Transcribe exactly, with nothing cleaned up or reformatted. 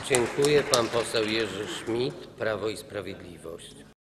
Dziękuję. Pan poseł Jerzy Schmidt, Prawo i Sprawiedliwość.